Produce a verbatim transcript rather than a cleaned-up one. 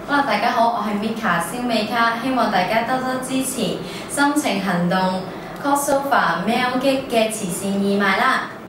好啦，大家好，我係 Mika 燒美卡，希望大家多多支持心情行動 Crossover 喵擊嘅慈善義賣啦〜